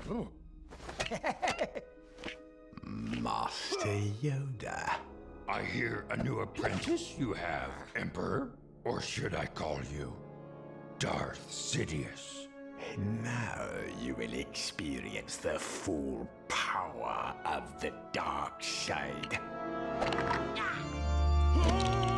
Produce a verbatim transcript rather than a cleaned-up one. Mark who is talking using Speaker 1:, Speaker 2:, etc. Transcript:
Speaker 1: Oh.
Speaker 2: Master Yoda.
Speaker 1: I hear a new apprentice you have, Emperor. Or should I call you Darth Sidious?
Speaker 2: Now you will experience the full power of the dark side.